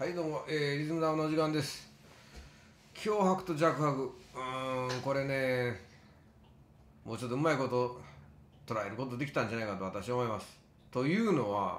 はいどうも、リズムダウンの時間です。強迫と弱迫、これね、もうちょっとうまいこと捉えることできたんじゃないかと私は思います。というのは、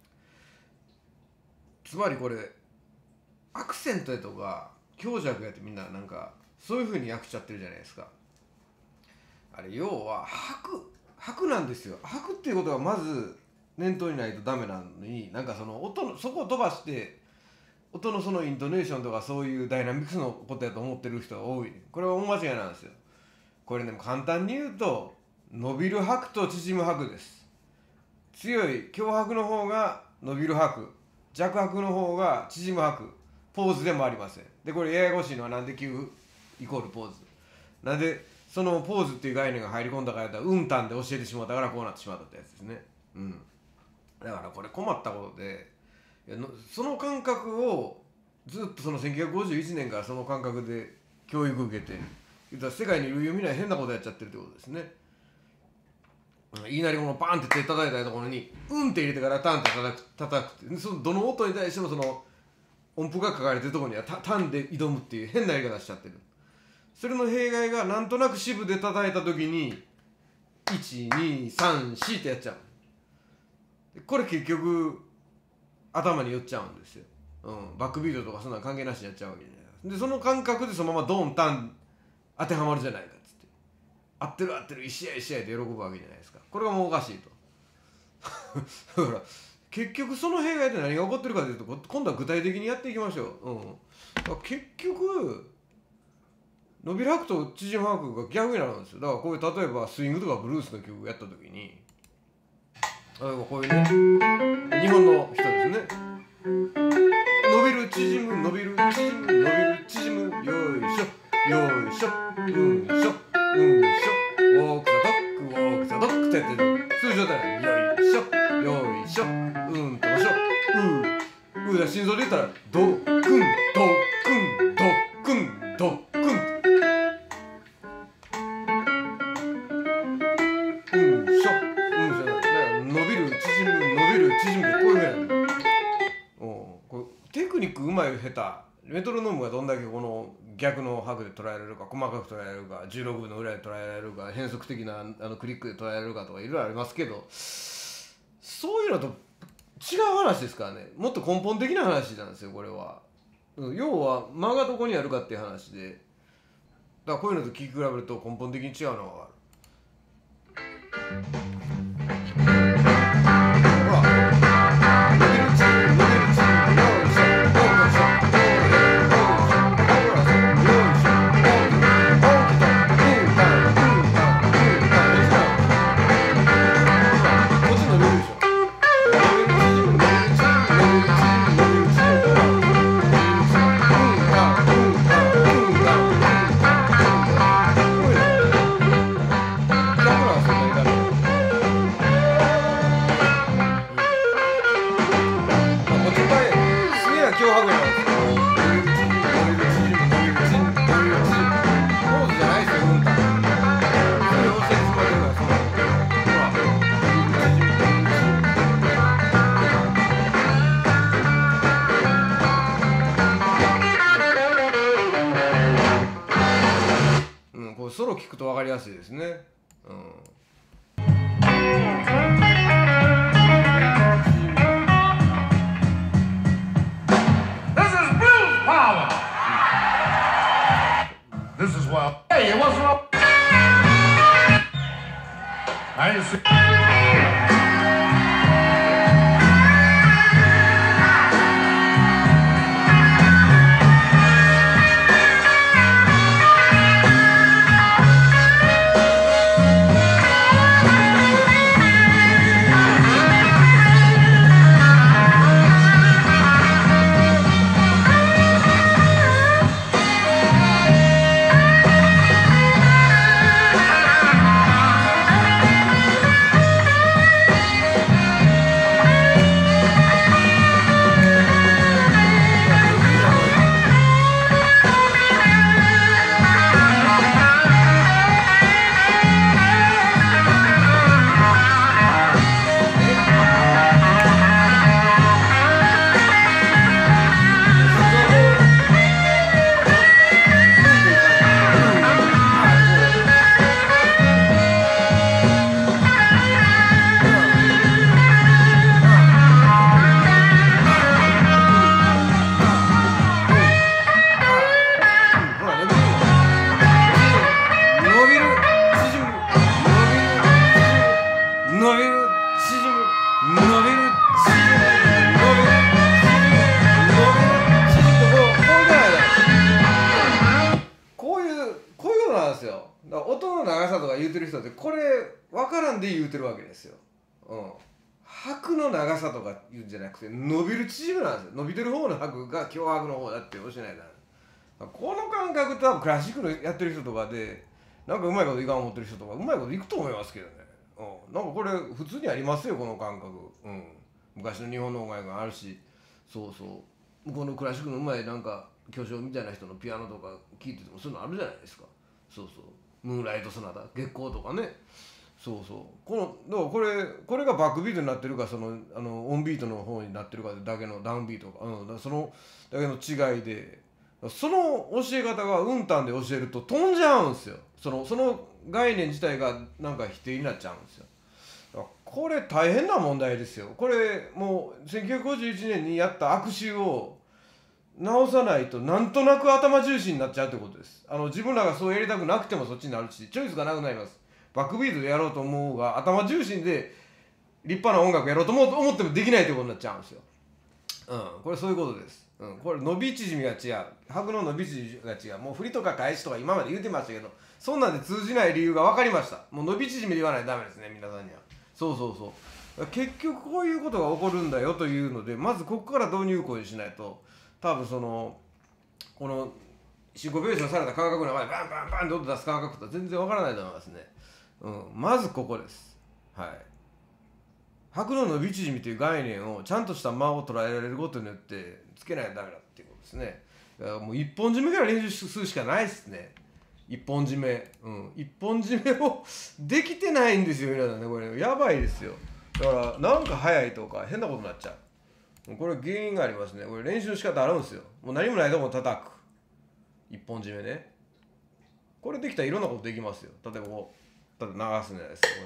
つまりこれアクセントやとか強弱やってみんななんかそういう風に訳しちゃってるじゃないですか。あれ要は拍なんですよ。拍っていうことはまず念頭にないとダメなのに、なんかその音のそこを飛ばして音のそのイントネーションとかそういうダイナミクスのことやと思ってる人が多い。これは大間違いなんですよ。これね、簡単に言うと伸びる拍と縮む拍です。強い強拍の方が伸びる拍、弱拍の方が縮む拍、ポーズでもありません。でこれややこしいのはなんで9イコールポーズなんでそのポーズっていう概念が入り込んだからやったらうんたんで教えてしまったからこうなってしまったってやつですね。だからこれ困ったことで、その感覚をずっとその1951年からその感覚で教育受けて、言ったら世界に類を見ない変なことやっちゃってるってことですね。いきなりこのパンって手叩いたところにうんって入れてからタンって叩くって、そのどの音に対してもその音符が書かれてるところにはタンで挑むっていう変なやり方しちゃってる。それの弊害がなんとなく支部で叩いた時に1234ってやっちゃう。これ結局頭に寄っちゃうんですよ。バックビートとかそんな関係なしにやっちゃうわけじゃないですか。でその感覚でそのままドンタン当てはまるじゃないかっつって、合ってる合ってる一試合一試合で喜ぶわけじゃないですか。これがもうおかしいとだから結局その弊害って何が起こってるかというと、今度は具体的にやっていきましょう。だから結局伸びる拍と縮む拍が逆になるんですよ。だからこういう例えばスイングとかブルースの曲やった時に、例えばこういうね、日本の人ですね、伸びる縮む伸びる縮む伸びる縮む、よいしょよいしょうんしょうんしょウォークザドッグウォークザドッグってやってる、そういう状態でよいしょよいしょうんとしょうだ、心臓で言ったらドクンドクンドクンドクンテクニックうまい下手、メトロノームがどんだけこの逆の拍で捉えられるか、細かく捉えられるか、16分の裏で捉えられるか、変則的なクリックで捉えられるかとかいろいろありますけど、そういうのと違う話ですからね。もっと根本的な話なんですよこれは。要は間がどこにあるかっていう話で、だからこういうのと聞き比べると根本的に違うのが分かる。ソロ聞くと分かりやすいですね。 This is well. Hey, what's wrong? I didn't see. 言うてる人ってこれ分からんで言うてるわけですよ。拍の長さとか言うんじゃなくて伸びる縮むなんですよ。伸びてる方の拍が強拍の方だって教えないな。この感覚多分クラシックのやってる人とかでなんかうまいこといかん思ってる人とかうまいこといくと思いますけどね。なんかこれ普通にありますよこの感覚。昔の日本の音楽があるし、そう向こうのクラシックのうまいなんか巨匠みたいな人のピアノとか聴いててもそういうのあるじゃないですか。ムーンライトソナタ月光とかね。このだからこれがバックビートになってるかオンビートの方になってるかだけのダウンビートか、だからそのだけの違いで、その教え方がウンタンで教えると飛んじゃうんですよ。その概念自体がなんか否定になっちゃうんですよ。これ大変な問題ですよ。これもう1951年にやった悪習を直さないとなんとなく頭重視になっちゃうってことです。自分らがそうやりたくなくてもそっちになるしチョイスがなくなります。バックビートでやろうと思うが頭重心で立派な音楽やろうと思ってもできないってことになっちゃうんですよ。これそういうことです。これ伸び縮みが違う。拍の伸び縮みが違う。もう振りとか返しとか今まで言うてましたけど、そんなんで通じない理由が分かりました。もう伸び縮みで言わないとダメですね、皆さんには。結局こういうことが起こるんだよというので、まずここから導入行為しないと、多分このシンコペーションされた感覚の中でバンバンバンって音出す感覚とは全然分からないと思いますね。まずここです。拍の伸び縮みという概念をちゃんとした間を捉えられることによってつけないとダメだっていうことですね。だからもう一本締めから練習するしかないですね。一本締め、一本締めをできてないんですよ皆さんね。これやばいですよ。だからなんか早いとか変なことになっちゃう。これ原因がありますね。これ練習の仕方あるんですよ。もう何もないところ叩く一本締めね。これできたらいろんなことできますよ。例えばこう流すんじゃないですか。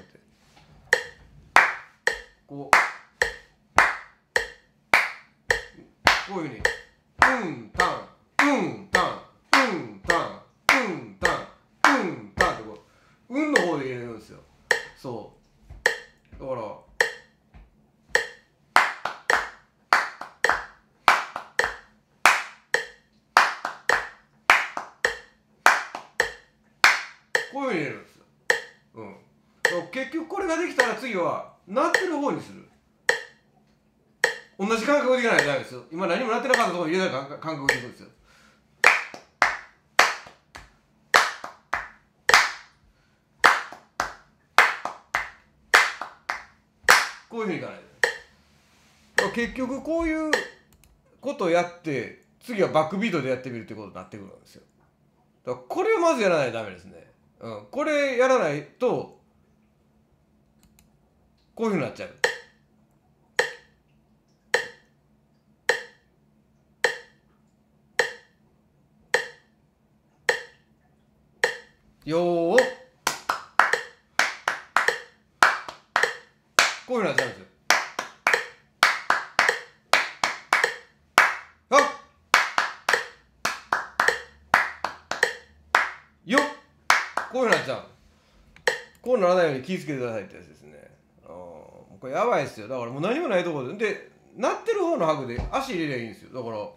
こういうふうにうんたんうんたんうんたんうんたんうんたんって運の方で入れるんですよ。だからこういうふうに入れるんですよ。結局これができたら次は鳴ってる方にする。同じ感覚でいかないとダメですよ。今何も鳴ってなかったところに入れない感覚でいくんですよ。こういうふうにいかないと。結局こういうことをやって次はバックビートでやってみるってことになってくるんですよ。だからこれをまずやらないとダメですね。これやらないとこういうふうになっちゃう。よーこういうふうになっちゃうんですよ。よっこういうふうになっちゃう。こうならないように気をつけてくださいってやつですね。これやばいですよ。だからもう何もないところで鳴ってる方の拍で足入れりゃいいんですよ。だからよ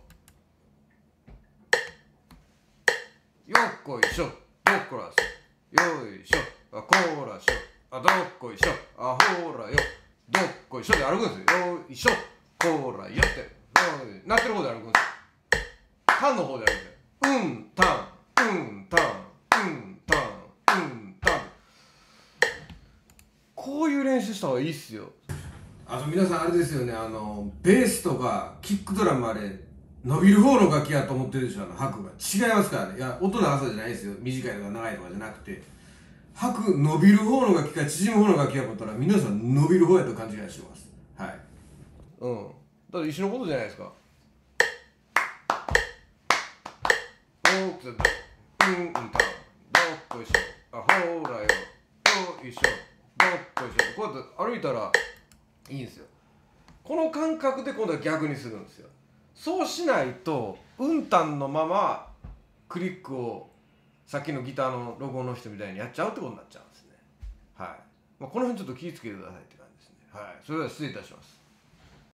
っこいしょどっこらしょよいしょこらしょどっこいしょほらよどっこいしょで歩くんですよ。よいしょこらよって鳴ってる方で歩くんですよ。タンの方で歩くんですよ。うんタンうんタンうんタンうんタン、こういう練習した方がいいっすよ。皆さんあれですよね、ベースとかキックドラムあれ伸びる方の楽器やと思ってるでしょ。拍が違いますからね。いや音の長さじゃないですよ。短いとか長いとかじゃなくて拍伸びる方の楽器か縮む方の楽器やと思ったら皆さん伸びる方やと勘違いしてます。だって一緒のことじゃないですか。うんたどっこいしょほらよよいしょどっこいしょこうやって歩いたらいいんですよ。この感覚で今度は逆にするんですよ。そうしないとうんたんのままクリックをさっきのギターのロゴの人みたいにやっちゃうってことになっちゃうんですね。この辺ちょっと気をつけてくださいって感じですね。それでは失礼いたします。